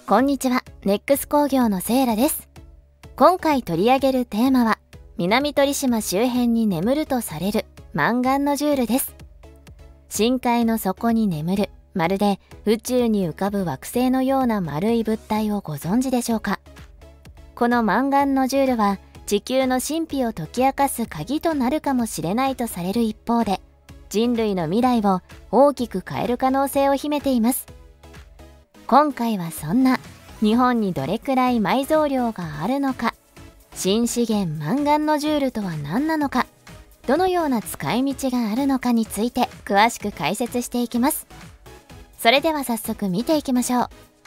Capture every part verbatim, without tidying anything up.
こんにちは、ネックス工業のセイラです。今回取り上げるテーマは、南鳥島周辺に眠るとされるマンガンノジュールです。深海の底に眠る、まるで宇宙に浮かぶ惑星のような丸い物体をご存知でしょうか。このマンガンノジュールは、地球の神秘を解き明かす鍵となるかもしれないとされる一方で、人類の未来を大きく変える可能性を秘めています。今回はそんな日本にどれくらい埋蔵量があるのか、新資源マンガンノジュールとは何なのか、どのような使い道があるのかについて詳しく解説していきます。それでは早速見ていきましょう。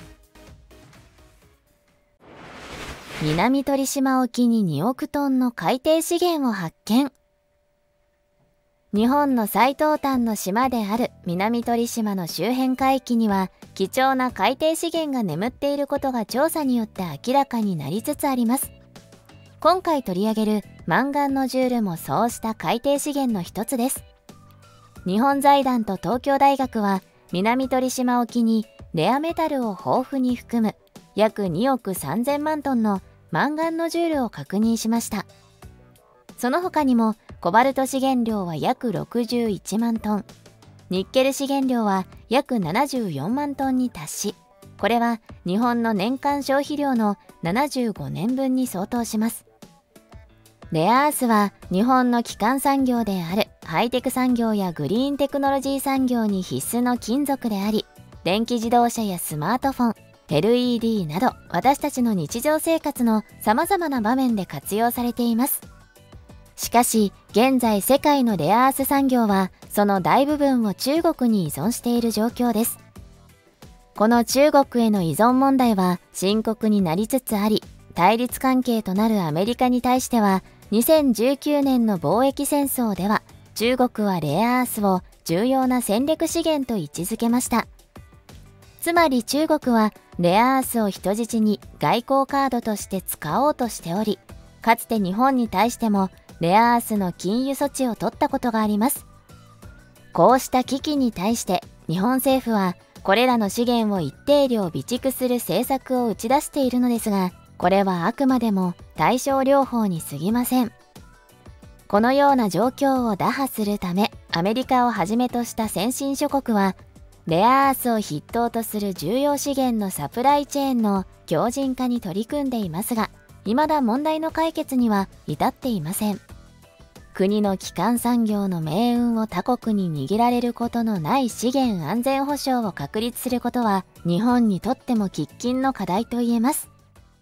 南鳥島沖ににおくトンの海底資源を発見。日本の最東端の島である南鳥島の周辺海域には貴重な海底資源が眠っていることが調査によって明らかになりつつあります。今回取り上げるマンガンノジュールもそうした海底資源の一つです。日本財団と東京大学は南鳥島沖にレアメタルを豊富に含む約におくさんぜんまんトンのマンガンノジュールを確認しました。その他にもコバルト資源量は約ろくじゅういちまんトン、ニッケル資源量は約ななじゅうよんまんトンに達し、これは日本の年間消費量のななじゅうごねんぶんに相当します。レアアースは日本の基幹産業であるハイテク産業やグリーンテクノロジー産業に必須の金属であり、電気自動車やスマートフォン、エルイーディー など私たちの日常生活のさまざまな場面で活用されています。しかし現在世界のレアアース産業はその大部分を中国に依存している状況です。この中国への依存問題は深刻になりつつあり、対立関係となるアメリカに対してはにせんじゅうきゅうねんの貿易戦争では中国はレアアースを重要な戦略資源と位置づけました。つまり中国はレアアースを人質に外交カードとして使おうとしており、かつて日本に対してもレアアースの禁輸措置を取ったことがあります。こうした危機に対して日本政府はこれらの資源を一定量備蓄する政策を打ち出しているのですが、これはあくまでも対症療法に過ぎません。このような状況を打破するため、アメリカをはじめとした先進諸国はレアアースを筆頭とする重要資源のサプライチェーンの強靭化に取り組んでいますが、未だ問題の解決には至っていません。国の基幹産業の命運を他国に握られることのない資源安全保障を確立することは日本にとっても喫緊の課題と言えます。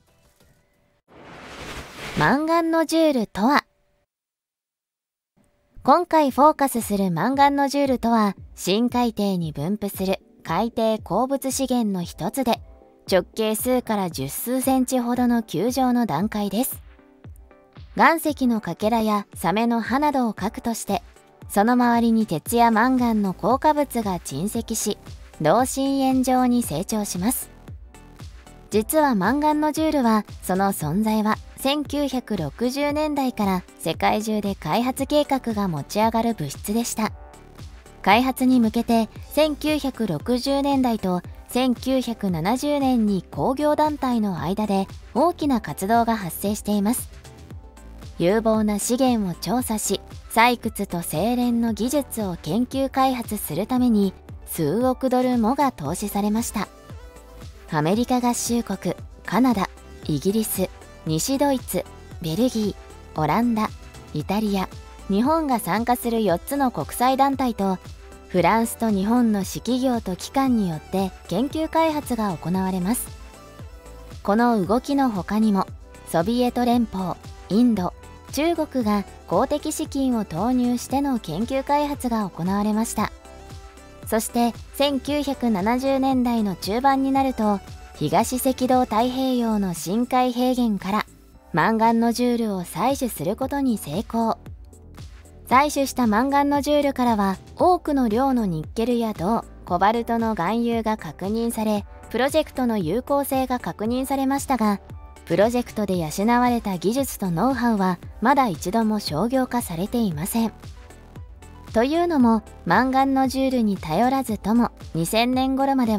マンガンノジュールとは。今回フォーカスするマンガンノジュールとは、深海底に分布する海底鉱物資源の一つで、直径数から十数センチほどの球状の段階です。岩石のかけらやサメの歯などを核として、その周りに鉄やマンガンの硬化物が沈積し、同心円状に成長します。実はマンガンノジュールは、その存在はせんきゅうひゃくろくじゅうねんだいから世界中で開発計画が持ち上がる物質でした。開発に向けてせんきゅうひゃくろくじゅうねんだいとせんきゅうひゃくななじゅうねんに工業団体の間で大きな活動が発生しています。有望な資源を調査し、採掘と精錬の技術を研究開発するために数億ドルもが投資されました。アメリカ合衆国、カナダ、イギリス、西ドイツ、ベルギー、オランダ、イタリア、日本が参加するよっつの国際団体と、フランスと日本の私企業と機関によって研究開発が行われます。この動きの他にも、ソビエト連邦、インド、中国が公的資金を投入しての研究開発が行われました。そしてせんきゅうひゃくななじゅうねんだいの中盤になると、東赤道太平洋の深海平原からマンガンノジュールを採取することに成功。採取したマンガンノジュールからは多くの量のニッケルや銅、コバルトの含有が確認され、プロジェクトの有効性が確認されましたが、プロジェクトで養われた技術とノウハウはまだ一度も商業化されていません。というのも、マンガンノジュールに頼らずともにせんねん頃までは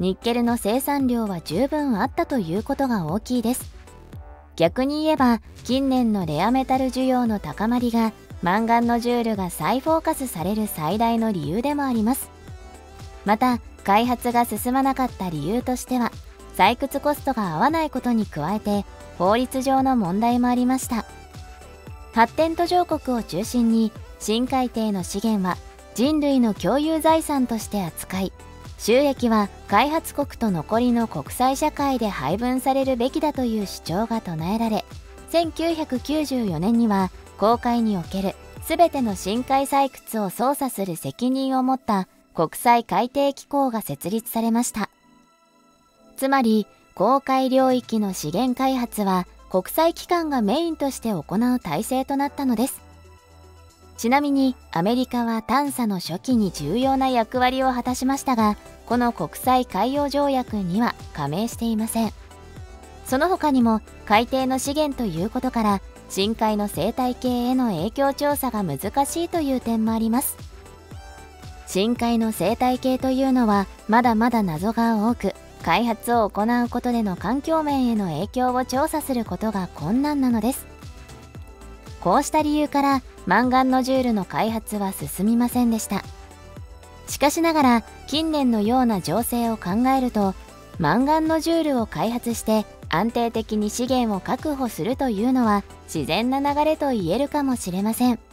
ニッケルの生産量は十分あったということが大きいです。逆に言えば近年のレアメタル需要の高まりがマンガンノジュールが再フォーカスされる最大の理由でもあります。また開発が進まなかった理由としては採掘コストが合わないことに加えて法律上の問題もありました。発展途上国を中心に深海底の資源は人類の共有財産として扱い、収益は開発国と残りの国際社会で配分されるべきだという主張が唱えられ、せんきゅうひゃくきゅうじゅうよねんには公海における全ての深海採掘を操作する責任を持った国際海底機構が設立されました。つまり公海領域の資源開発は国際機関がメインとして行う体制となったのです。ちなみにアメリカは探査の初期に重要な役割を果たしましたが、この国際海洋条約には加盟していません。その他にも海底の資源ということから深海の生態系への影響調査が難しいという点もあります。深海の生態系というのはまだまだ謎が多く、開発を行うことでの環境面への影響を調査することが困難なのです。こうした理由からマンガンノジュールの開発は進みませんでした。しかしながら近年のような情勢を考えると、マンガンノジュールを開発して安定的に資源を確保するというのは自然な流れと言えるかもしれません。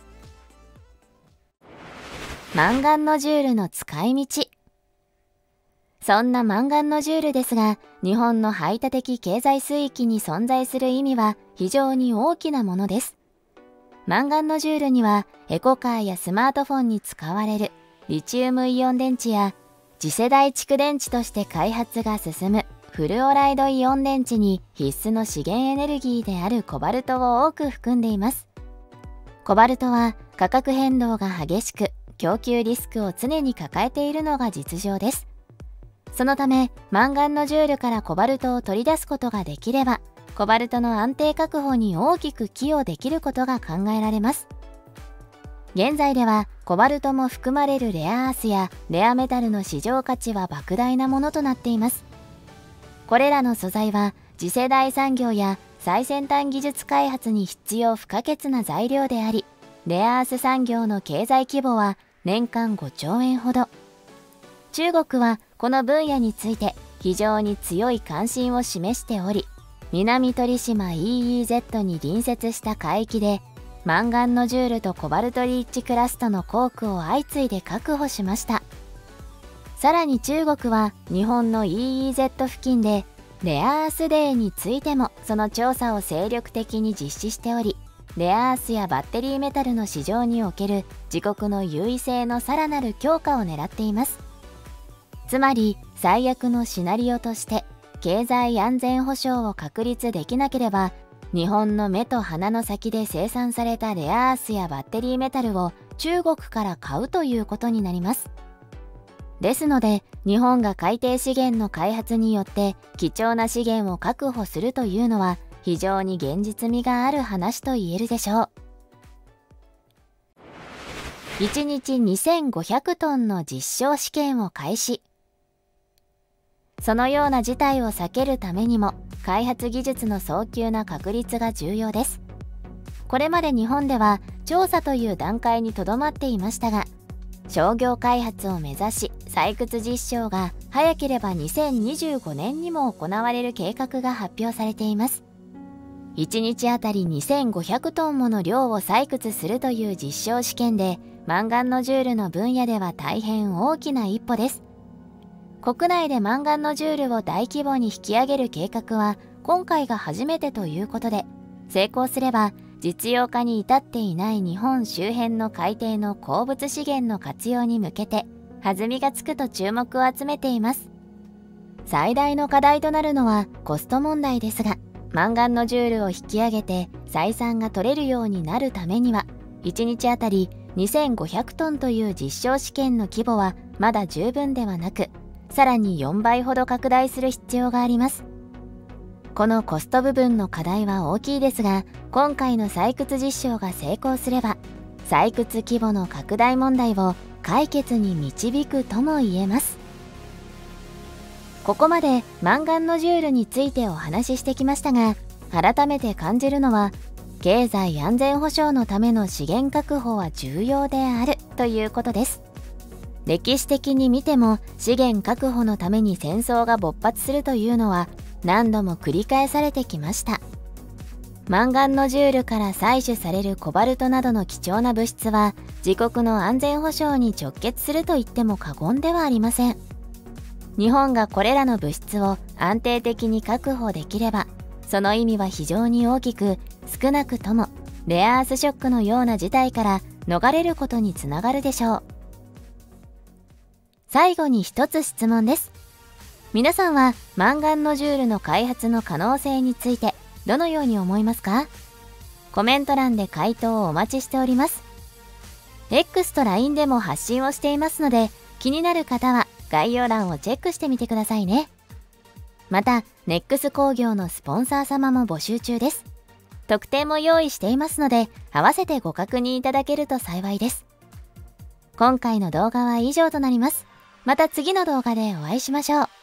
マンガンノジュールの使い道。そんなマンガンノジュールですが、日本の排他的経済水域に存在する意味は非常に大きなものです。マンガンノジュールにはエコカーやスマートフォンに使われるリチウムイオン電池や次世代蓄電池として開発が進むフルオライドイオン電池に必須の資源エネルギーであるコバルトを多く含んでいます。コバルトは価格変動が激しく、供給リスクを常に抱えているのが実情です。そのためマンガンノジュールからコバルトを取り出すことができれば、コバルトの安定確保に大きく寄与できることが考えられます。現在ではコバルトも含まれるレアアースやレアメタルの市場価値は莫大なものとなっています。これらの素材は次世代産業や最先端技術開発に必要不可欠な材料であり、レアアース産業の経済規模は年間ごちょうえんほど。中国はこの分野について非常に強い関心を示しており、南鳥島 イーイーゼット に隣接した海域でマンガンノジュールとコバルトリッチクラストの鉱区を相次いで確保しました。さらに中国は日本の イーイーゼット 付近でレアアースデーについてもその調査を精力的に実施しており、レアアースやバッテリーメタルの市場における自国の優位性のさらなる強化を狙っています。つまり最悪のシナリオとして経済安全保障を確立できなければ、日本の目と鼻の先で生産されたレアアースやバッテリーメタルを中国から買うということになります。ですので日本が海底資源の開発によって貴重な資源を確保するというのは非常に現実味がある話と言えるでしょう。いちにちにせんごひゃくトンの実証試験を開始。そのような事態を避けるためにも開発技術の早急な確立が重要です。これまで日本では調査という段階にとどまっていましたが、商業開発を目指し採掘実証が早ければにせんにじゅうごねんにも行われる計画が発表されています。いちにちあたりにせんごひゃくトンもの量を採掘するという実証試験で、マンガンノジュールの分野では大変大きな一歩です。国内でマンガンノジュールを大規模に引き上げる計画は今回が初めてということで、成功すれば実用化に至っていない日本周辺の海底の鉱物資源の活用に向けて弾みがつくと注目を集めています。最大の課題となるのはコスト問題ですが、マンガンノジュールを引き上げて採算が取れるようになるためには、いちにちあたりにせんごひゃくトンという実証試験の規模はまだ十分ではなく、さらによんばいほど拡大する必要があります。このコスト部分の課題は大きいですが、今回の採掘実証が成功すれば採掘規模の拡大問題を解決に導くとも言えます。 ここまでマンガンノジュールについてお話ししてきましたが、改めて感じるのは、経済安全保障のための資源確保は重要であるということです。歴史的に見ても資源確保のために戦争が勃発するというのは何度も繰り返されてきました。マンガンノジュールから採取されるコバルトなどの貴重な物質は自国の安全保障に直結すると言っても過言ではありません。日本がこれらの物質を安定的に確保できれば、その意味は非常に大きく、少なくともレアアースショックのような事態から逃れることにつながるでしょう。最後に一つ質問です。皆さんはマンガンノジュールの開発の可能性についてどのように思いますか？コメント欄で回答をお待ちしております。X と ライン でも発信をしていますので、気になる方は概要欄をチェックしてみてくださいね。また、ネックス 工業のスポンサー様も募集中です。特典も用意していますので、合わせてご確認いただけると幸いです。今回の動画は以上となります。また次の動画でお会いしましょう。